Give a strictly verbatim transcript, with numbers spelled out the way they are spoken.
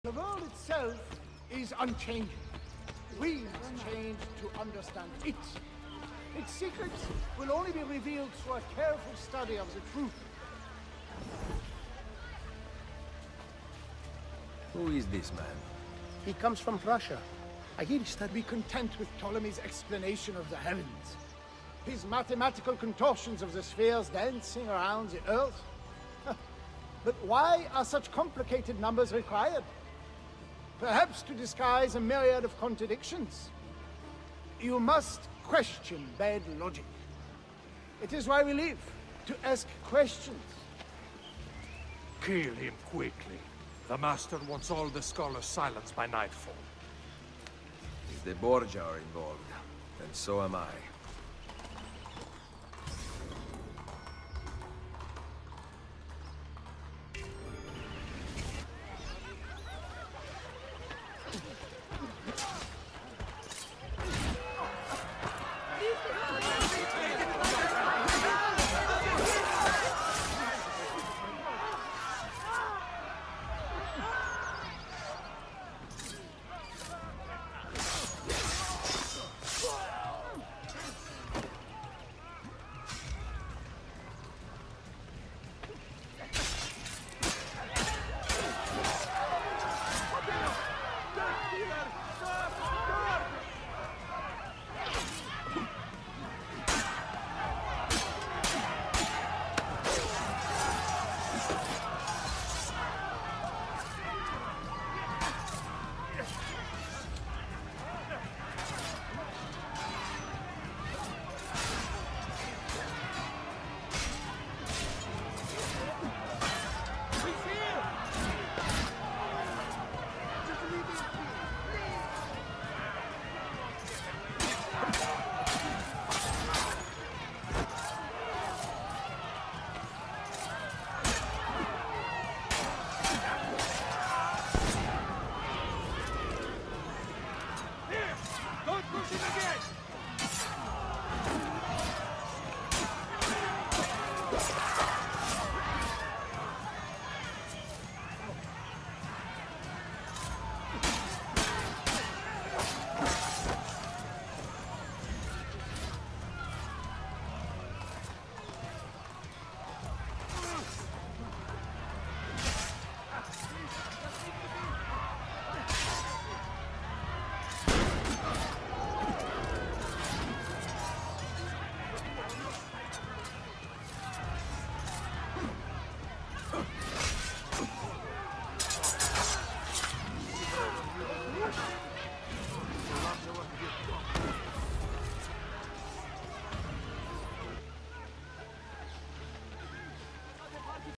The world itself is unchanging. We must change to understand it. Its secrets will only be revealed through a careful study of the truth. Who is this man? He comes from Prussia. I hear he studied. Be content with Ptolemy's explanation of the heavens. His mathematical contortions of the spheres dancing around the earth. But why are such complicated numbers required? Perhaps to disguise a myriad of contradictions. You must question bad logic. It is why we live, to ask questions. Kill him quickly. The Master wants all the scholars silenced by nightfall. If the Borgia are involved, then so am I.